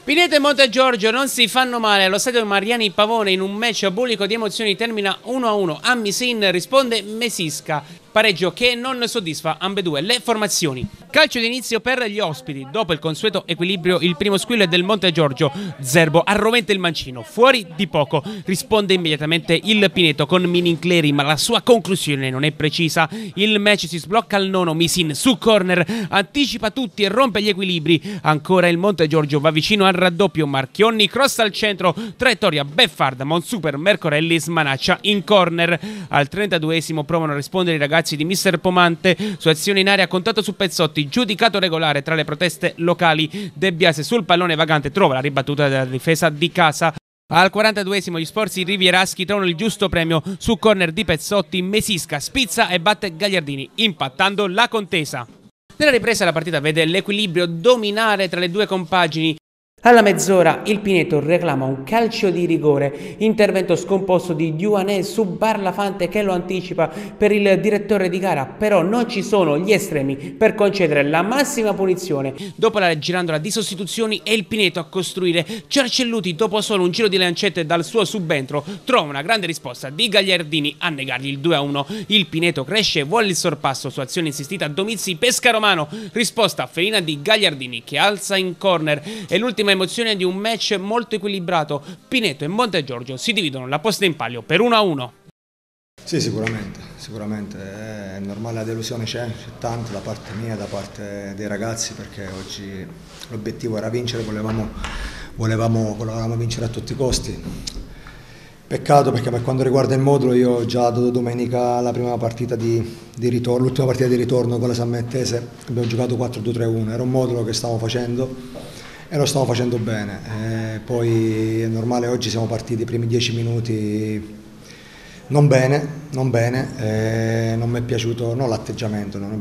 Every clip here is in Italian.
Pineto e Montegiorgio non si fanno male allo stadio Mariani Pavone in un match bulico di emozioni, termina 1-1. A Misin risponde Mesisca, pareggio che non soddisfa ambedue le formazioni. Calcio d'inizio per gli ospiti, dopo il consueto equilibrio il primo squillo è del Montegiorgio, Zerbo arroventa il mancino, fuori di poco, risponde immediatamente il Pineto con Minincleri ma la sua conclusione non è precisa, il match si sblocca al nono, Misin su corner, anticipa tutti e rompe gli equilibri, ancora il Montegiorgio va vicino al raddoppio, Marchionni cross al centro, traiettoria beffarda, Monsuper Mercorelli smanaccia in corner, al 32esimo provano a rispondere i ragazzi di Mister Pomante, su azione in area contatto su Pezzotti, giudicato regolare tra le proteste locali, De Biase sul pallone vagante trova la ribattuta della difesa di casa. Al 42esimo gli sforzi rivieraschi trovano il giusto premio su corner di Pezzotti, Mesisca spizza e batte Gagliardini impattando la contesa. Nella ripresa la partita vede l'equilibrio dominare tra le due compagini. Alla mezz'ora il Pineto reclama un calcio di rigore, intervento scomposto di Diuanè su Barlafante che lo anticipa per il direttore di gara, però non ci sono gli estremi per concedere la massima punizione. Dopo la girandola di sostituzioni è il Pineto a costruire, Cercelluti dopo solo un giro di lancette dal suo subentro trova una grande risposta di Gagliardini a negargli il 2-1. Il Pineto cresce e vuole il sorpasso su azione insistita a Domizzi Pescaromano, risposta felina di Gagliardini che alza in corner e l'ultima emozione di un match molto equilibrato. Pineto e Montegiorgio si dividono la posta in palio per 1-1. Sì, sicuramente è normale, la delusione c'è tanto da parte mia, da parte dei ragazzi, perché oggi l'obiettivo era vincere, volevamo vincere a tutti i costi. Peccato perché per quanto riguarda il modulo io ho già dato domenica la prima partita di ritorno, l'ultima partita di ritorno con la Sammettese, abbiamo giocato 4-2-3-1, era un modulo che stavamo facendo e lo stiamo facendo bene, poi è normale, oggi siamo partiti i primi 10 minuti non bene, non mi è piaciuto l'atteggiamento, non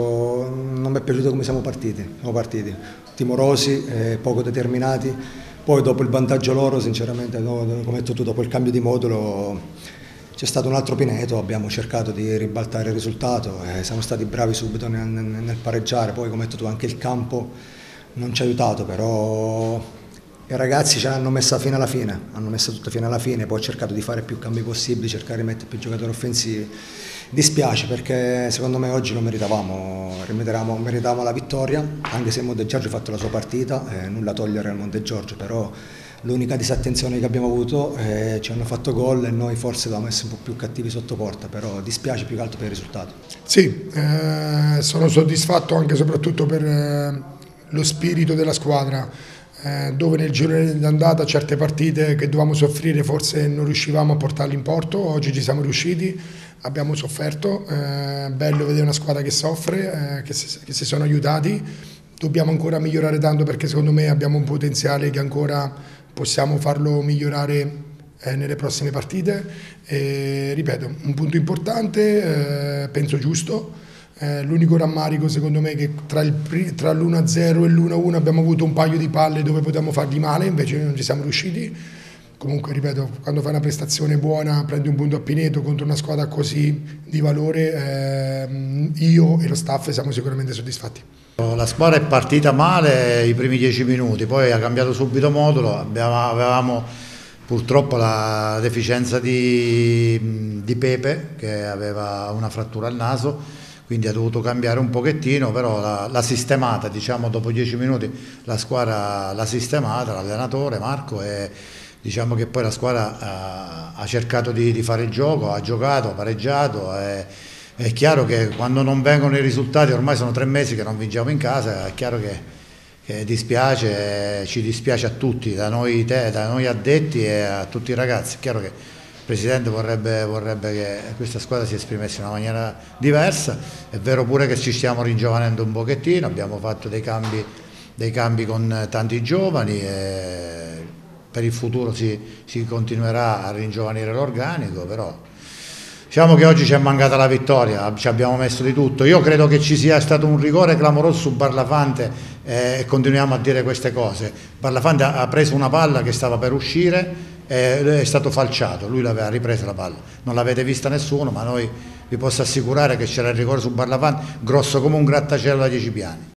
mi è piaciuto come siamo partiti timorosi, poco determinati, poi dopo il vantaggio loro sinceramente, come hai detto tu, dopo il cambio di modulo c'è stato un altro Pineto, abbiamo cercato di ribaltare il risultato, siamo stati bravi subito nel pareggiare, poi come hai detto tu anche il campo non ci ha aiutato, però i ragazzi ce l'hanno messa fino alla fine, poi ho cercato di fare più cambi possibili, cercare di mettere più giocatori offensivi. Dispiace perché secondo me oggi lo meritavamo la vittoria, anche se il Montegiorgio ha fatto la sua partita, nulla togliere al Montegiorgio, però l'unica disattenzione che abbiamo avuto, ci hanno fatto gol e noi forse dovevamo essere un po' più cattivi sotto porta, però dispiace più che altro per il risultato. Sì, sono soddisfatto anche e soprattutto per lo spirito della squadra, dove nel girone d'andata certe partite che dovevamo soffrire forse non riuscivamo a portarle in porto, oggi ci siamo riusciti, abbiamo sofferto, bello vedere una squadra che soffre, che si sono aiutati, dobbiamo ancora migliorare tanto perché secondo me abbiamo un potenziale che ancora possiamo farlo migliorare nelle prossime partite, ripeto, un punto importante, penso giusto. L'unico rammarico secondo me è che tra l'1-0 e l'1-1 abbiamo avuto un paio di palle dove potevamo fargli male, invece non ci siamo riusciti. Comunque ripeto, quando fai una prestazione buona, prendi un punto a Pineto contro una squadra così di valore, io e lo staff siamo sicuramente soddisfatti. La squadra è partita male i primi 10 minuti, poi ha cambiato subito modulo, avevamo purtroppo la deficienza di Pepe che aveva una frattura al naso, quindi ha dovuto cambiare un pochettino, però l'ha sistemata, diciamo dopo 10 minuti la squadra l'ha sistemata, l'allenatore Marco, e diciamo che poi la squadra ha cercato di fare il gioco, ha giocato, ha pareggiato, è chiaro che quando non vengono i risultati, ormai sono 3 mesi che non vinciamo in casa, è chiaro che dispiace, ci dispiace a tutti, da noi addetti e a tutti i ragazzi, è chiaro che il Presidente vorrebbe che questa squadra si esprimesse in una maniera diversa, è vero pure che ci stiamo ringiovanendo un pochettino, abbiamo fatto dei cambi con tanti giovani e per il futuro si continuerà a ringiovanire l'organico, però diciamo che oggi ci è mancata la vittoria, ci abbiamo messo di tutto, io credo che ci sia stato un rigore clamoroso su Barlafante e continuiamo a dire queste cose. Barlafante ha preso una palla che stava per uscire, è stato falciato, lui l'aveva ripresa la palla, non l'avete vista nessuno, ma noi vi posso assicurare che c'era il rigore su Barlafante grosso come un grattacielo da 10 piani.